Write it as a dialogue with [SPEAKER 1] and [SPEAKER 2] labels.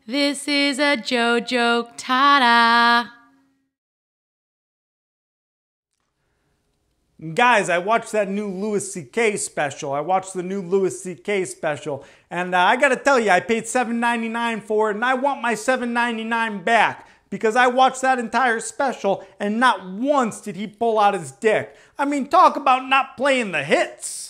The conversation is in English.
[SPEAKER 1] This is a Joe joke, ta-da!
[SPEAKER 2] Guys, I watched that new Louis C.K. special. And I gotta tell you, I paid $7.99 for it, and I want my $7.99 back because I watched that entire special and not once did he pull out his dick. I mean, talk about not playing the hits.